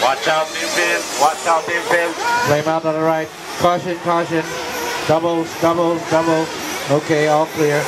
Watch out, infield. Watch out, infield. Flame out on the right. Caution, caution. Doubles, doubles, doubles. Okay, all clear.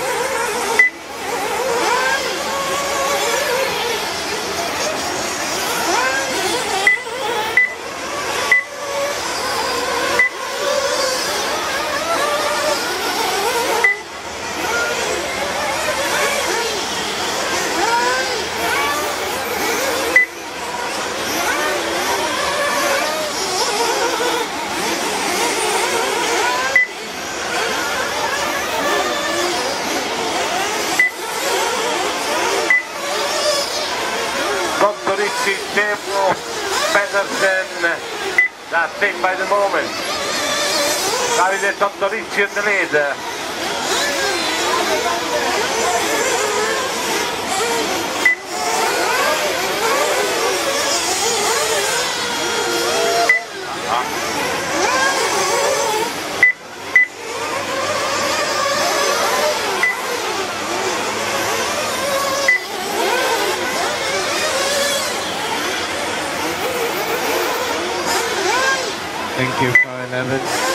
Tortorici, Tempo, Peterson, that's it by the moment. Davide Tortorici in the lead. Thank you, car 11.